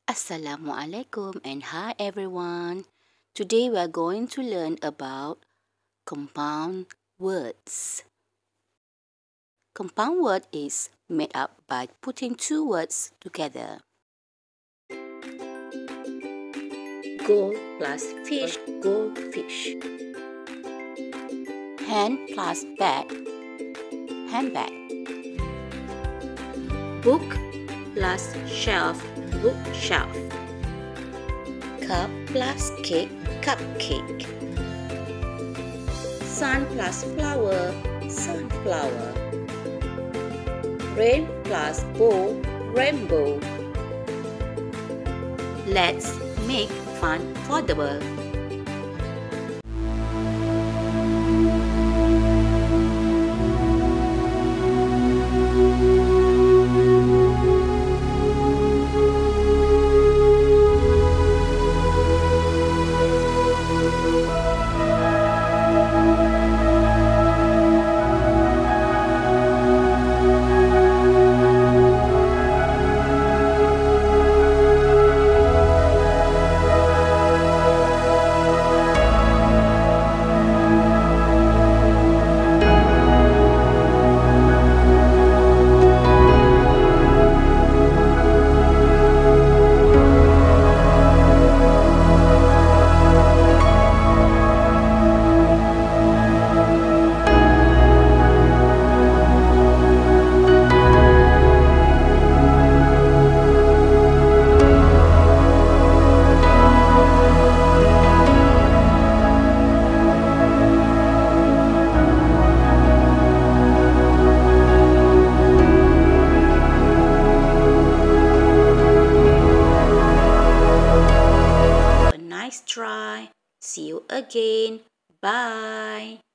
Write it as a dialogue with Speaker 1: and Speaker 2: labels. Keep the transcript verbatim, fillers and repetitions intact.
Speaker 1: Assalamualaikum and hi everyone. Today we are going to learn about compound words. Compound word is made up by putting two words together. Gold plus fish, goldfish. Hand plus bag, handbag. Book plus shelf, bookshelf. Cup plus cake, cupcake. Sun plus flower, sunflower. Rain plus bow, rainbow. Let's make fun for the world. Nice try. See you again. Bye.